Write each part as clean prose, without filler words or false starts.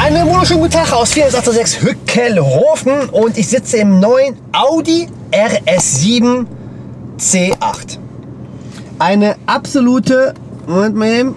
Einen wunderschönen guten Tag aus 486 Hückelhofen und ich sitze im neuen Audi RS7 C8. Eine absolute, Moment mal eben,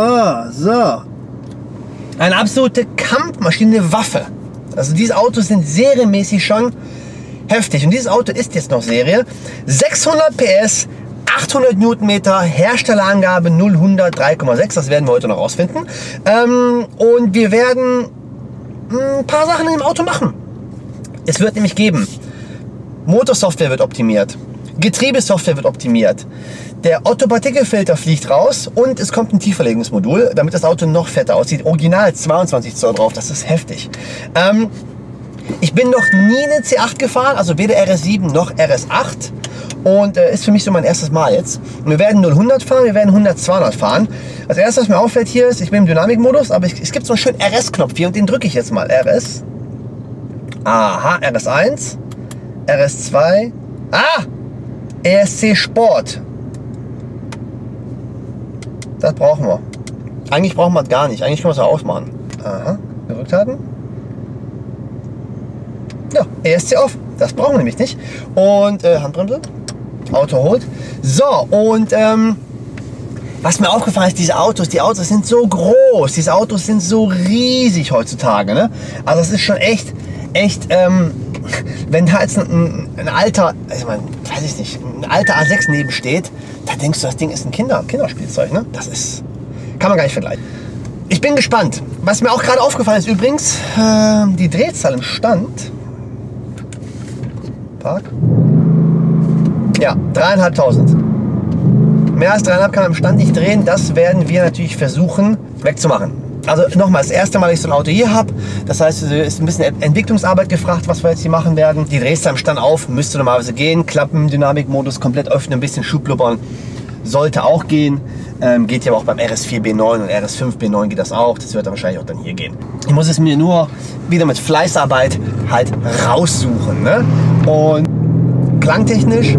eine absolute Kampfmaschine, Waffe. Also diese Autos sind serienmäßig schon heftig und dieses Auto ist jetzt noch Serie. 600 PS, 800 Newtonmeter, Herstellerangabe 0-100 3,6, das werden wir heute noch rausfinden. Und wir werden ein paar Sachen im Auto machen. Es wird nämlich geben, Motorsoftware wird optimiert, Getriebesoftware wird optimiert, der Otto-Partikelfilter fliegt raus und es kommt ein Tieferlegungsmodul, damit das Auto noch fetter aussieht. Original 22 Zoll drauf, das ist heftig. Ich bin noch nie eine C8 gefahren, also weder RS7 noch RS8. Und ist für mich so mein erstes Mal jetzt. Und wir werden 0-100 fahren, wir werden 100-200 fahren. Als erstes, was mir auffällt hier ist, ich bin im Dynamikmodus, aber es gibt so einen schönen RS-Knopf hier und den drücke ich jetzt mal. RS. Aha, RS1. RS2. Ah! ESC Sport. Das brauchen wir. Eigentlich brauchen wir das gar nicht. Eigentlich können wir es auch ausmachen. Aha, gedrückt halten. Ja, ESC off. Das brauchen wir nämlich nicht. Und Handbremse. Auto holt. So, und was mir aufgefallen ist, die Autos sind so groß, diese Autos sind so riesig heutzutage, ne? Also es ist schon echt, wenn da jetzt ein alter, also weiß ich nicht, ein alter A6 neben steht, da denkst du, das Ding ist ein Kinderspielzeug, ne? Das ist, kann man gar nicht vergleichen. Ich bin gespannt. Was mir auch gerade aufgefallen ist übrigens, die Drehzahl im Stand, Park, ja, 3.500. Mehr als 3.500 kann man im Stand nicht drehen. Das werden wir natürlich versuchen wegzumachen. Also nochmal, das erste Mal, dass ich so ein Auto hier habe. Das heißt, es ist ein bisschen Entwicklungsarbeit gefragt, was wir jetzt hier machen werden. Die Drehzahl im Stand auf, müsste normalerweise gehen. Klappen, Dynamikmodus, komplett öffnen, ein bisschen Schublubbern. Sollte auch gehen. Geht ja auch beim RS4 B9 und RS5 B9 geht das auch. Das wird dann wahrscheinlich auch dann hier gehen. Ich muss es mir nur wieder mit Fleißarbeit halt raussuchen, ne? Und klangtechnisch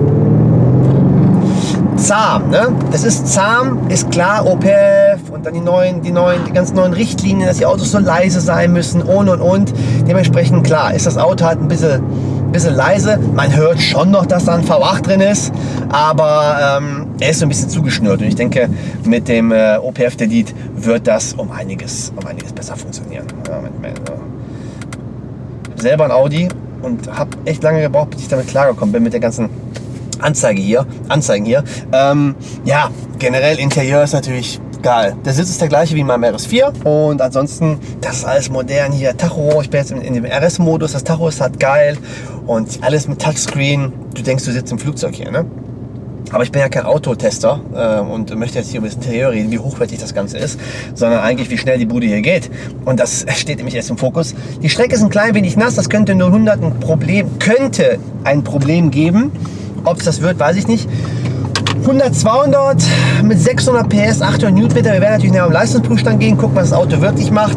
zahm, ne? Es ist zahm, ist klar, OPF und dann die ganz neuen Richtlinien, dass die Autos so leise sein müssen und. Dementsprechend klar, ist das Auto halt ein bisschen leise. Man hört schon noch, dass da ein V8 drin ist, aber er ist so ein bisschen zugeschnürt und ich denke, mit dem OPF-Delete wird das um einiges besser funktionieren. Ja, ich habe selber ein Audi und habe echt lange gebraucht, bis ich damit klargekommen bin mit der ganzen Anzeigen hier. Ja, generell Interieur ist natürlich geil. Der Sitz ist der gleiche wie in meinem RS4 und ansonsten, das ist alles modern hier. Tacho, ich bin jetzt in dem RS-Modus, das Tacho ist halt geil und alles mit Touchscreen. Du denkst, du sitzt im Flugzeug hier, ne? Aber ich bin ja kein Autotester und möchte jetzt hier über das Interieur reden, wie hochwertig das Ganze ist, sondern eigentlich, wie schnell die Bude hier geht. Und das steht nämlich erst im Fokus. Die Strecke ist ein klein wenig nass, das könnte 0-100 ein Problem geben. Ob es das wird, weiß ich nicht. 100-200 mit 600 PS, 800 Newtonmeter. Wir werden natürlich näher am Leistungsprüfstand gehen, gucken, was das Auto wirklich macht.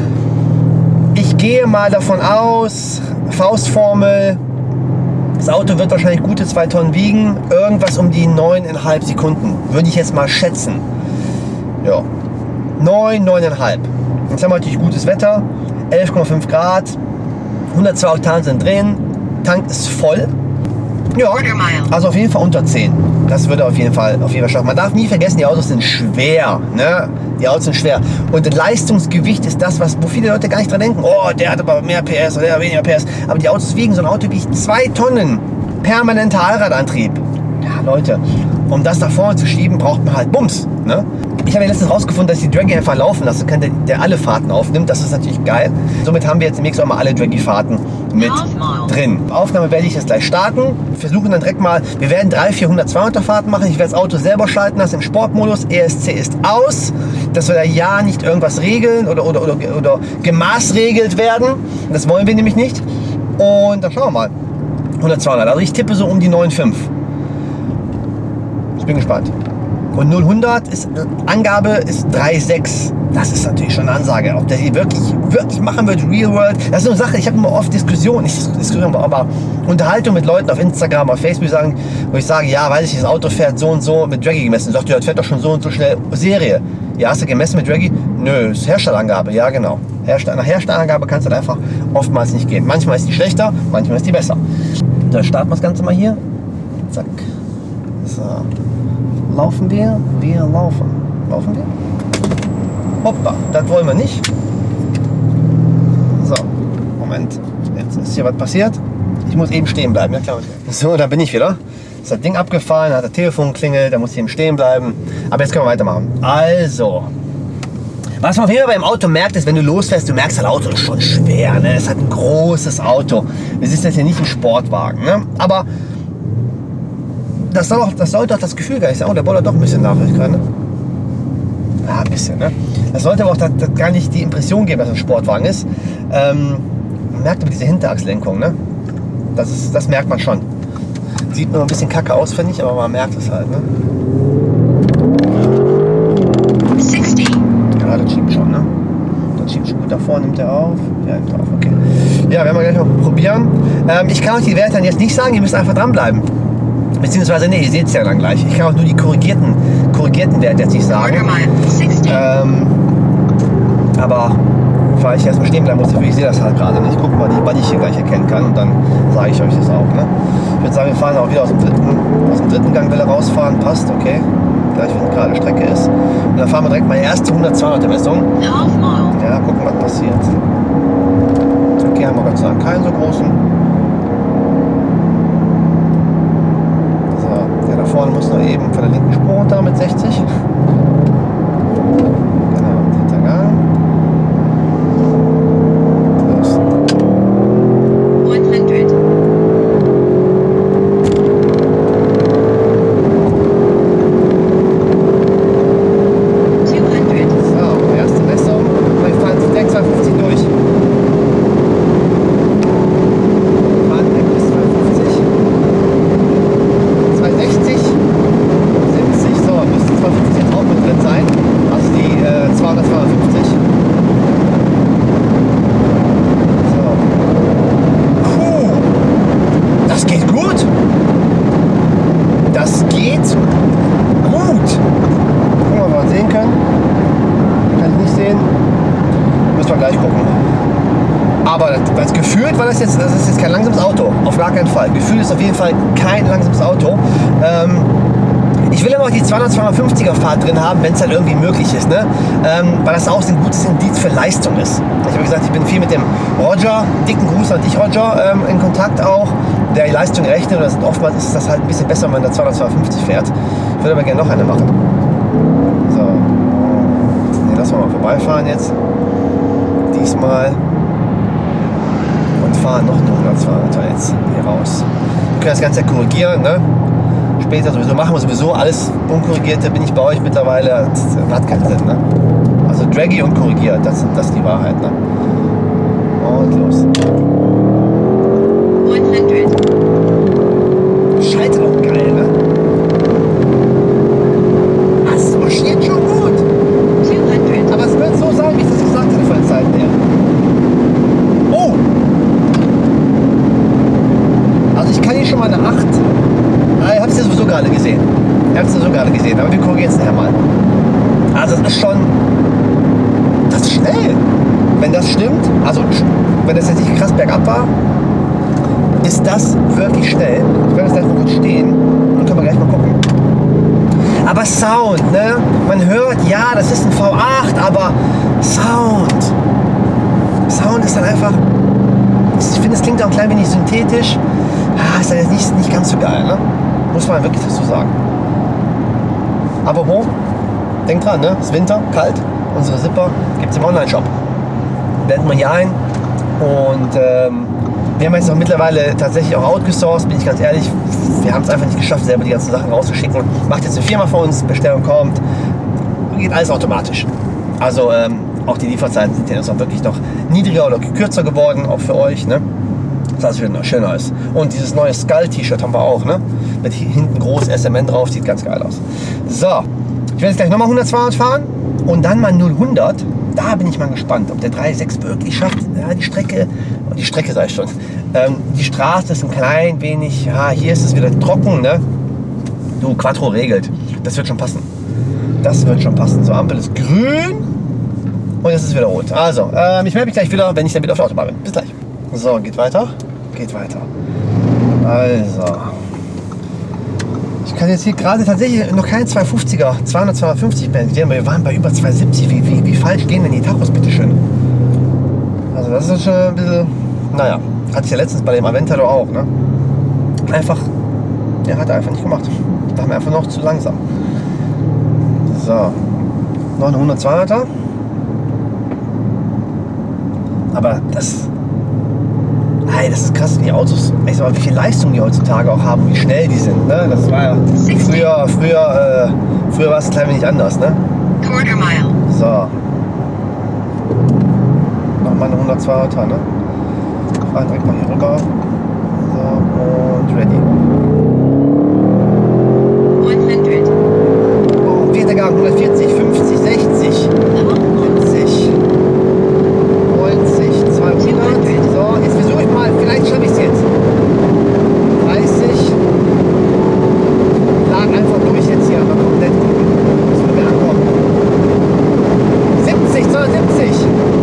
Ich gehe mal davon aus, Faustformel, das Auto wird wahrscheinlich gute 2 Tonnen wiegen. Irgendwas um die 9,5 Sekunden, würde ich jetzt mal schätzen. Ja, 9,5. Jetzt haben wir natürlich gutes Wetter, 11,5 Grad, 102 Oktan sind drin, Tank ist voll. Ja, also auf jeden Fall unter 10. Das würde auf jeden Fall schaffen. Man darf nie vergessen, die Autos sind schwer. Ne? Die Autos sind schwer. Und das Leistungsgewicht ist das, wo viele Leute gar nicht dran denken. Oh, der hat aber mehr PS oder der hat weniger PS. Aber die Autos wiegen, so ein Auto wiegt 2 Tonnen. Permanenter Allradantrieb. Ja, Leute, um das nach vorne zu schieben, braucht man halt Bums. Ne? Ich habe ja letztens rausgefunden, dass ich die Draggy einfach laufen lasse kann, der alle Fahrten aufnimmt. Das ist natürlich geil. Somit haben wir jetzt demnächst auch mal alle Draggy-Fahrten mit drin. Aufnahme werde ich jetzt gleich starten. Wir versuchen dann direkt mal, wir werden 300-400-200 Fahrten machen. Ich werde das Auto selber schalten lassen im Sportmodus. ESC ist aus, dass wir da ja nicht irgendwas regeln oder gemaßregelt werden. Das wollen wir nämlich nicht. Und dann schauen wir mal. 100-200. Also ich tippe so um die 9,5. Ich bin gespannt. Und 0-100 ist, Angabe ist 3,6. Das ist natürlich schon eine Ansage. Ob der hier wirklich machen wird, Real World. Das ist so eine Sache, ich habe immer oft Diskussionen, aber Unterhaltung mit Leuten auf Instagram, auf Facebook wo ich sage, ja, weiß ich, das Auto fährt so und so mit Draggy gemessen. Sagt, ja, das fährt doch schon so und so schnell Serie. Ja, hast du gemessen mit Draggy? Nö, ist Herstellerangabe, ja genau. Nach Herstellerangabe kannst du halt einfach oftmals nicht gehen. Manchmal ist die schlechter, manchmal ist die besser. Dann starten wir das Ganze mal hier. Zack. So. Laufen wir? Wir laufen. Laufen wir? Hoppa, das wollen wir nicht. So, Moment. Jetzt ist hier was passiert. Ich muss eben stehen bleiben. Ja, klar. So, da bin ich wieder. Ist das Ding abgefallen, hat das Telefon klingelt, da muss ich eben stehen bleiben. Aber jetzt können wir weitermachen. Also, was man auf jeden Fall beim Auto merkt, ist, wenn du losfährst, du merkst, das Auto ist schon schwer. Ne? Es hat ein großes Auto. Es ist jetzt hier nicht ein Sportwagen. Ne? Aber das sollte doch das Gefühl gar nicht sein. Oh, der bollert doch ein bisschen nach, ich gerade. Ja, ein bisschen. Ne? Das sollte aber auch das gar nicht die Impression geben, dass es ein Sportwagen ist. Man merkt aber diese Hinterachslenkung. Ne? Das merkt man schon. Sieht nur ein bisschen kacke aus, finde ich, aber man merkt es halt. Ne? 60. Ja, das schiebt schon, ne? Das schiebt schon gut davor, nimmt er auf. Ja, nimmt er auf, okay. Ja, werden wir gleich mal probieren. Ich kann euch die Werte dann jetzt nicht sagen, ihr müsst einfach dranbleiben. Beziehungsweise, ne, ihr seht es ja dann gleich. Ich kann auch nur die korrigierten Werte jetzt nicht sagen. Aber weil ich erstmal stehen bleiben muss, ich sehe das halt gerade nicht. Ich gucke mal, wann ich hier gleich erkennen kann und dann sage ich euch das auch. Ne? Ich würde sagen, wir fahren auch wieder aus dem dritten Gang, will er rausfahren, passt, okay. Gleich, wenn gerade Strecke ist. Und dann fahren wir direkt mal erste 100-200er Messung. Ja, gucken, was passiert. Okay, haben wir Gott sei Dank keinen so großen. So, der da vorne muss noch eben von der linken Spur runter mit 60. Das ist jetzt kein langsames Auto, auf gar keinen Fall. Gefühl ist auf jeden Fall kein langsames Auto. Ich will aber auch die 200-250er Fahrt drin haben, wenn es halt irgendwie möglich ist, ne? Weil das auch ein gutes Indiz für Leistung ist. Ich habe gesagt, ich bin viel mit dem Roger, dicken Gruß an dich Roger, in Kontakt auch, der die Leistung rechnet. Und oftmals ist das halt ein bisschen besser, wenn man da 200-250 fährt. Ich würde aber gerne noch eine machen. So, nee, lassen wir mal vorbeifahren jetzt. Diesmal. Fahren noch eine 100-200er jetzt hier raus. Wir können das Ganze ja korrigieren, ne? Später sowieso machen wir sowieso alles unkorrigierte, bin ich bei euch mittlerweile, das hat keinen Sinn, ne? Also Draggy und korrigiert, das ist die Wahrheit, ne? Und los. 100. Schaltet auch geil, ne? Das marschiert schon gut. 200. Aber es wird so sein, wie ich das gesagt hatte von der Zeit her. Oh! Also ich kann hier schon mal eine 8. Ihr habt es ja sowieso gerade gesehen. Aber wir korrigieren es nachher mal. Also das ist schon... Das ist schnell. Wenn das stimmt, also wenn das jetzt nicht krass bergab war, ist das wirklich schnell. Ich werde jetzt gleich mal gut stehen und können wir gleich mal gucken. Aber Sound, ne? Man hört, ja, das ist ein V8, aber Sound ist dann einfach... Ich finde, es klingt auch ein klein wenig synthetisch. Ist dann jetzt nicht ganz so geil, ne? Muss man wirklich dazu sagen. Aber wo? Denkt dran, ne? Es ist Winter, kalt. Unsere Zipper gibt es im Online-Shop. Blenden wir hier ein. Und wir haben jetzt auch mittlerweile tatsächlich auch outgesourced, bin ich ganz ehrlich. Wir haben es einfach nicht geschafft, selber die ganzen Sachen rauszuschicken. Macht jetzt eine Firma für uns, Bestellung kommt. Geht alles automatisch. Also auch die Lieferzeiten sind jetzt auch wirklich noch niedriger oder kürzer geworden, auch für euch, ne? Das schöner ist. Und dieses neue Skull-T-Shirt haben wir auch, ne? Mit hinten groß SMN drauf, sieht ganz geil aus. So, ich werde jetzt gleich nochmal 100-200 fahren und dann mal 0-100. Da bin ich mal gespannt, ob der 3.6 wirklich schafft. Ja, die Strecke sei schon. Die Straße ist ein klein wenig, ja, hier ist es wieder trocken, ne? Du, Quattro regelt. Das wird schon passen. Das wird schon passen. So, Ampel ist grün und jetzt ist es wieder rot. Also, ich melde mich gleich wieder, wenn ich dann wieder auf der Autobahn bin. Bis gleich. So, geht weiter. Geht weiter. Also. Ich kann jetzt hier gerade tatsächlich noch keinen 250er, 200, 250 sehen, wir waren bei über 270. Wie falsch gehen denn die Tachos, bitteschön? Also das ist schon ein bisschen, naja, hatte ich ja letztens bei dem Aventador auch, ne? Einfach, der hat er einfach nicht gemacht. Da haben wir einfach noch zu langsam. So, noch eine 100, 200er. Aber das ist krass, die Autos, ich sag mal, wie viel Leistung die heutzutage auch haben, wie schnell die sind, ne? Das war ja früher war es ein klein wenig anders, ne? Quarter mile. So. Nochmal eine 100, 200er, ne? Fahren direkt mal hier rüber. So, und ready. 100. Oh, vierter Gang, 140, 50, 60, 70, 90, 200. So, jetzt versuche ich mal, vielleicht schaffe ich es jetzt. 30. Lag einfach durch jetzt hier, mal komplett gucken. Das würde mir ankommen. 70, 270.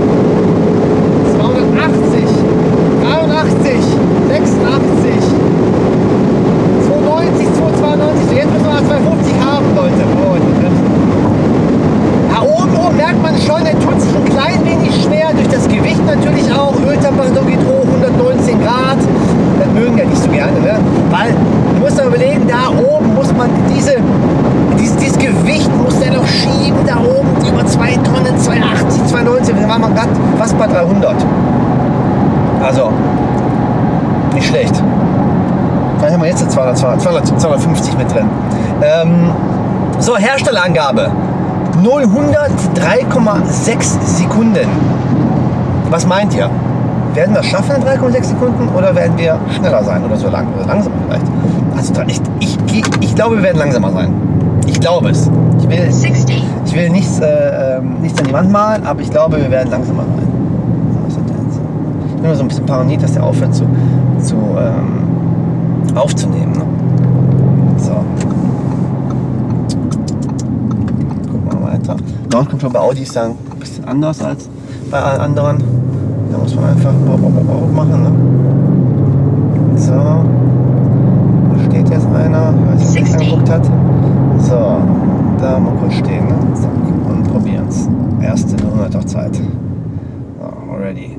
280. 83. 86. 290, 292. Jetzt müssen wir 250 haben, Leute. Oh, da oben merkt man schon, der tut sich ein klein wenig schwer, durch das Gewicht natürlich auch. Öltemperatur geht hoch, 119 Grad. Das mögen ja nicht so gerne, ne? Weil, du musst dir überlegen, da oben muss man dieses Gewicht muss der noch schieben, da oben über 2 Tonnen, 280, 290, wir waren mal gerade fast bei 300. Also, nicht schlecht. Vielleicht haben wir jetzt 250 mit drin. So, Herstellerangabe. 0-100 3,6 Sekunden. Was meint ihr? Werden wir es schaffen in 3,6 Sekunden oder werden wir schneller sein oder so lang oder langsamer vielleicht? Also ich glaube, wir werden langsamer sein. Ich glaube es. Ich will nichts an die Wand malen, aber ich glaube, wir werden langsamer sein. Was hat der jetzt? Ich bin nur so ein bisschen paranoid, dass der aufhört aufzunehmen. Ne? So. Gucken wir mal weiter. Launch Control bei Audi ist dann ein bisschen anders als bei allen anderen. Da muss man einfach machen. Ne? So. Da steht jetzt einer, weil sich das angeguckt hat. So. Da mal kurz stehen. Ne? Zack. Und probieren es. Erste 100er Zeit. So, ready.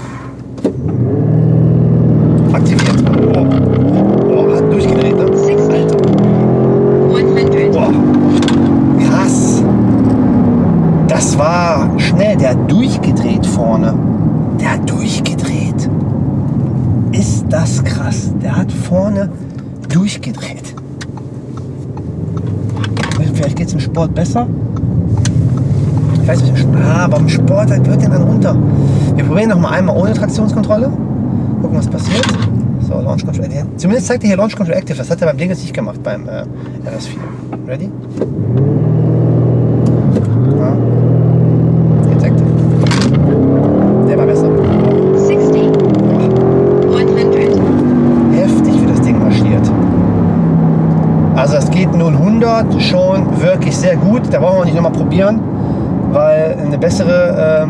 Aktiviert. Oh, hat durchgedreht, ne? 60. 100. Boah. Krass. Das war schnell. Der hat durchgedreht vorne. Der hat durchgedreht. Ist das krass. Der hat vorne durchgedreht. Vielleicht geht es im Sport besser. Ich weiß nicht, aber im Sport wird der dann runter. Wir probieren noch mal einmal ohne Traktionskontrolle. Gucken, was passiert. So, Launch Control. Zumindest zeigt er hier Launch Control Active. Das hat er beim Ding jetzt nicht gemacht, beim RS4. Ready? Ja. Jetzt active. Der war besser. 60. 100. Heftig, wie das Ding marschiert. Also es geht 0-100 schon wirklich sehr gut. Da brauchen wir nicht nochmal probieren, weil eine bessere,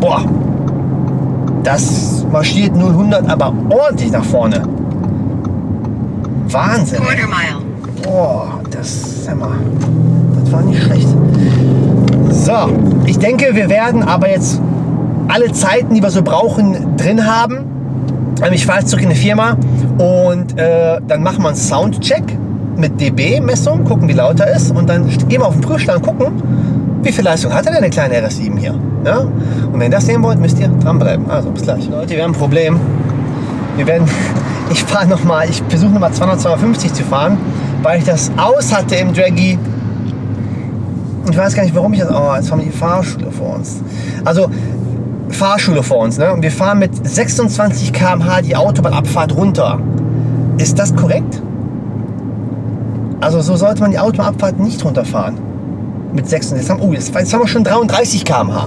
das marschiert 0-100 aber ordentlich nach vorne. Wahnsinn. Quarter mile. Boah, das war nicht schlecht. So, ich denke, wir werden aber jetzt alle Zeiten, die wir so brauchen, drin haben. Ich fahre jetzt zurück in die Firma und dann machen wir einen Soundcheck mit dB-Messung, gucken, wie laut er ist und dann gehen wir auf den Prüfstand und gucken, wie viel Leistung hat er denn, der kleine RS7 hier. Ja? Und wenn ihr das sehen wollt, müsst ihr dranbleiben. Also bis gleich. Leute, wir haben ein Problem. Ich versuche nochmal 200, 250 zu fahren, weil ich das aus hatte im Draggy. Ich weiß gar nicht, warum ich das... Oh, jetzt haben wir die Fahrschule vor uns. Also, Fahrschule vor uns, ne? Und wir fahren mit 26 km/h die Autobahnabfahrt runter. Ist das korrekt? Also so sollte man die Autobahnabfahrt nicht runterfahren. Mit 26. Jetzt haben wir schon 33 km/h.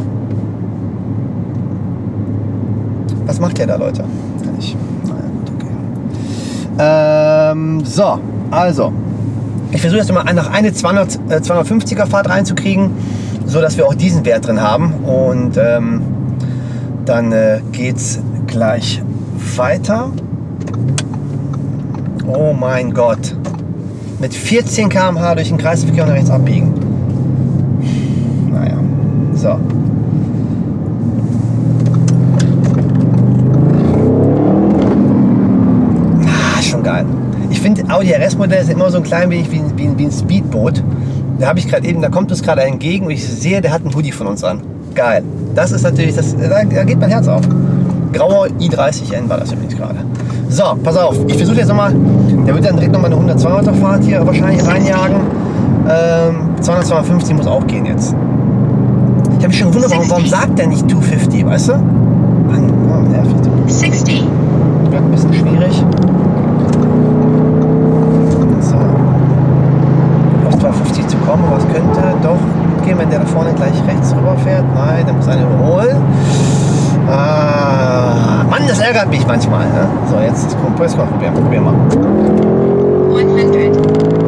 Was macht der da, Leute? Naja, gut, okay. So, also. Ich versuche jetzt immer noch eine 250er Fahrt reinzukriegen, so dass wir auch diesen Wert drin haben. Und dann geht's gleich weiter. Oh mein Gott. Mit 14 km/h durch den Kreisverkehr und rechts abbiegen. Naja. So. Schon geil. Ich finde, Audi RS-Modelle sind immer so ein klein wenig wie ein Speedboot. Da habe ich gerade eben, da kommt uns gerade entgegen und ich sehe, der hat einen Hoodie von uns an. Geil. Das ist natürlich, da geht mein Herz auf. Grauer i30N war das übrigens gerade. So, pass auf. Ich versuche jetzt nochmal, der wird dann direkt nochmal eine 100-200er Fahrt hier wahrscheinlich reinjagen. 200, 250 muss auch gehen jetzt. Ich habe mich schon gewundert, warum sagt der nicht 250, weißt du? Mann, oh, nervig. 60. Wird ein bisschen schwierig. So. Auf 250 zu kommen, aber es könnte doch gehen, wenn der da vorne gleich rechts rüber fährt. Nein, der muss einen überholen. Ah, Mann, das ärgert mich manchmal. Ne? So, jetzt kommt Presscore. Probier mal. 100.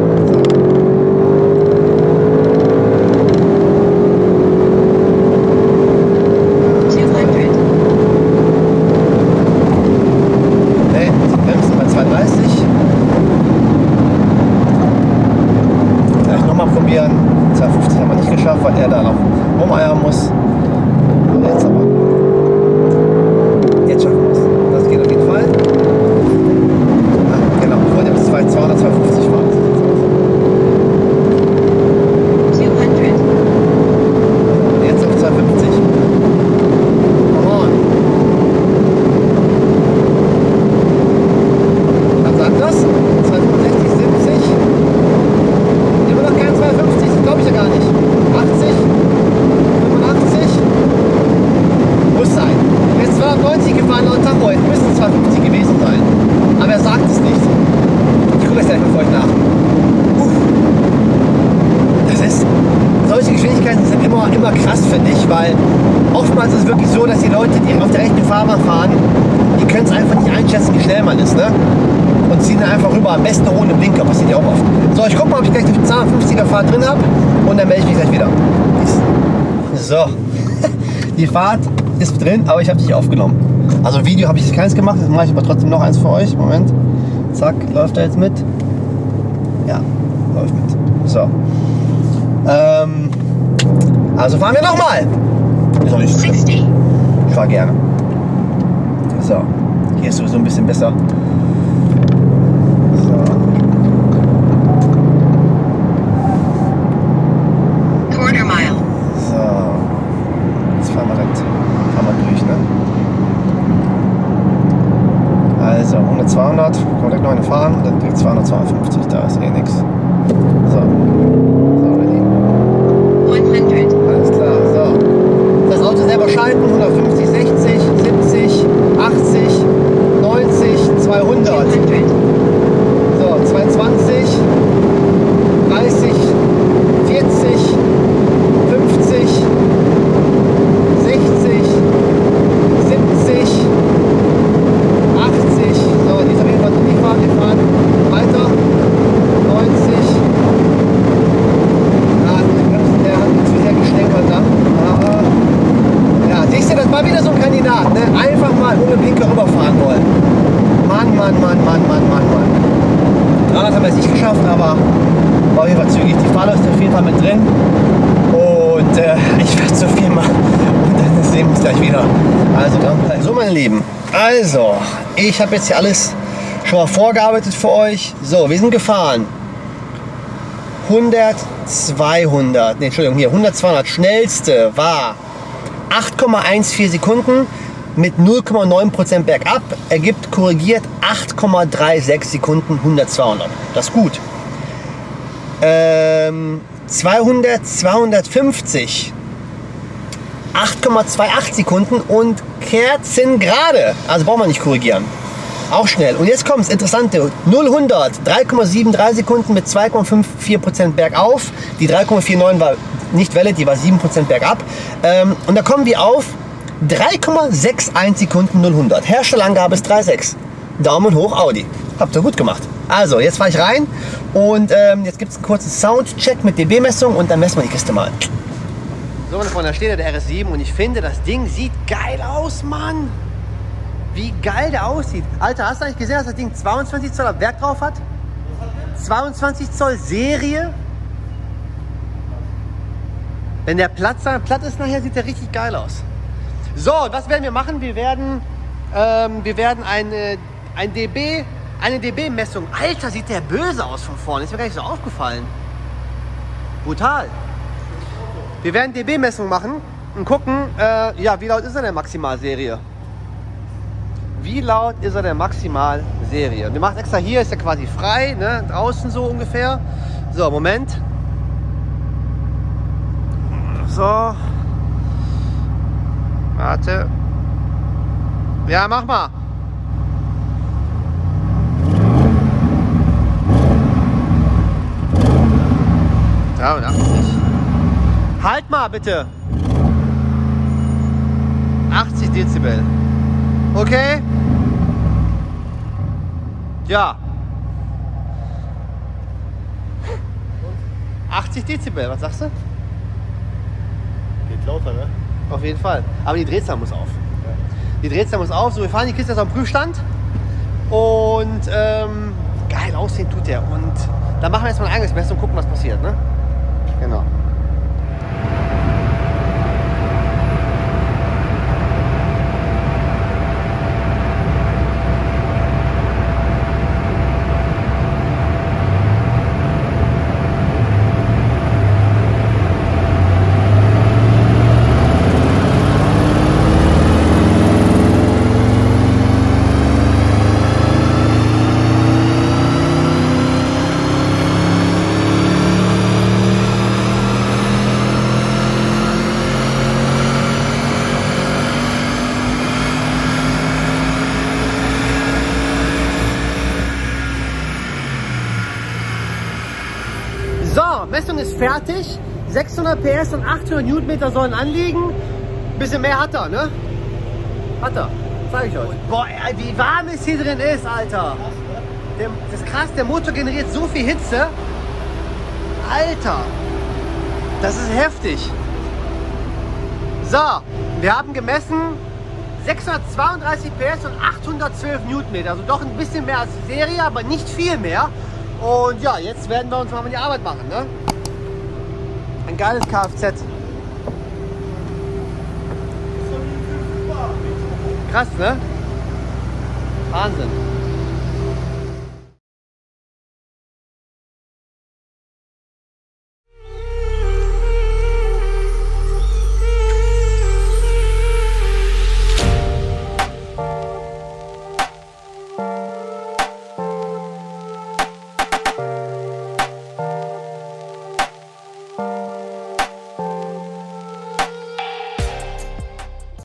Weil er da noch rumeiern muss. Und jetzt aber. Jetzt schaffen wir es. Das geht auf jeden Fall. Ja, genau. Ich wollte bis 200, 250 fahren. 200. Und jetzt auf 250. Come on. Was sagt das? 265, 70. Immer noch gern 250, das glaube ich ja gar nicht. 80, 85, muss sein. Er ist 290 gefahren laut Tacho, es müssen 250 gewesen sein. Aber er sagt es nicht. Ich gucke jetzt gleich mal für euch nach. Das ist, solche Geschwindigkeiten sind immer krass, finde ich, weil oftmals ist es wirklich so, dass die Leute, die auf der rechten Fahrbahn fahren, die können es einfach nicht einschätzen, wie schnell man ist, ne? Und ziehen dann einfach rüber, am besten ohne Blinker, passiert ja auch oft. So, ich gucke mal, ob ich gleich die 250er Fahrt drin habe und dann melde ich mich gleich wieder. So, die Fahrt ist drin, aber ich habe dich aufgenommen. Also Video habe ich jetzt keins gemacht, das mache ich aber trotzdem noch eins für euch. Moment, zack, läuft er jetzt mit? Ja, läuft mit. So, also fahren wir nochmal. Ist noch nicht so schlimm. 60. Ich fahre gerne. So, hier ist sowieso ein bisschen besser. Quarter mile. So, jetzt fahren wir durch, ne? Also 100, 200, können wir direkt noch eine fahren und dann direkt 200, 250, da ist eh nix. So, ready. 100. Alles klar, so. Das Auto selber schalten, 150, 60, 70, 80, 90, 200. 200. So, 220, 30, 40, 50, 60, 70, 80, so, die ist auf jeden Fall nicht fahren, wir fahren weiter, 90, der hat uns wieder gestänkert da, aber, ja, siehst du, das war wieder so ein Kandidat, ne? Einfach mal ohne Blinker rüberfahren wollen. Mann. 300 haben wir es nicht geschafft, aber war auf jeden Fall zügig. Die Fahrläufe ist auf jeden Fall mit drin. Und ich werde so viel machen. Und dann sehen wir uns gleich wieder. Also dranbleiben. So, meine Lieben. Also, ich habe jetzt hier alles schon mal vorgearbeitet für euch. So, wir sind gefahren. 100, 200. Ne, Entschuldigung, hier 100, 200. Schnellste war 8,14 Sekunden. Mit 0,9% bergab ergibt korrigiert 8,36 Sekunden 100, 200. Das ist gut. 200, 250. 8,28 Sekunden und kerzengerade. Also braucht man nicht korrigieren. Auch schnell. Und jetzt kommt das Interessante. 0-100, 3,73 Sekunden mit 2,54% bergauf. Die 3,49 war nicht valid, die war 7% bergab. Und da kommen wir auf 3,61 Sekunden 0-100. Herstellerangabe ist 3,6. Daumen hoch Audi. Habt ihr gut gemacht. Also, jetzt fahre ich rein und jetzt gibt es einen kurzen Soundcheck mit dB-Messung und dann messen wir die Kiste mal. So, meine Freunde, da steht der RS7 und ich finde, das Ding sieht geil aus, Mann. Wie geil der aussieht. Alter, hast du eigentlich gesehen, dass das Ding 22 Zoll ab Werk drauf hat? 22 Zoll Serie. Wenn der platt ist nachher, sieht der richtig geil aus. So, was werden wir machen? Wir werden eine dB-Messung. Alter, sieht der böse aus von vorne. Ist mir gar nicht so aufgefallen. Brutal. Wir werden dB-Messung machen und gucken, ja, wie laut ist er der Maximalserie? Wie laut ist er der Maximalserie? Wir machen extra hier, ist ja quasi frei, ne? Draußen so ungefähr. So, Moment. So. Warte. Ja, mach mal. Halt mal bitte. 80 Dezibel. Okay? Ja. 80 Dezibel, was sagst du? Geht lauter, ne? Auf jeden Fall. Aber die Drehzahl muss auf. Ja. Die Drehzahl muss auf. So, wir fahren die Kiste jetzt auf den Prüfstand. Und geil aussehen tut der. Und dann machen wir jetzt mal eine eigene Messung und gucken, was passiert, ne? Genau. Messung ist fertig. 600 PS und 800 Newtonmeter sollen anliegen. Ein bisschen mehr hat er, ne? Hat er. Zeig ich euch. Boah, wie warm es hier drin ist, Alter. Das ist krass, der Motor generiert so viel Hitze. Alter. Das ist heftig. So, wir haben gemessen 632 PS und 812 Newtonmeter. Also doch ein bisschen mehr als die Serie, aber nicht viel mehr. Und ja, jetzt werden wir uns mal die Arbeit machen, ne? Ein geiles Kfz. Krass, ne? Wahnsinn.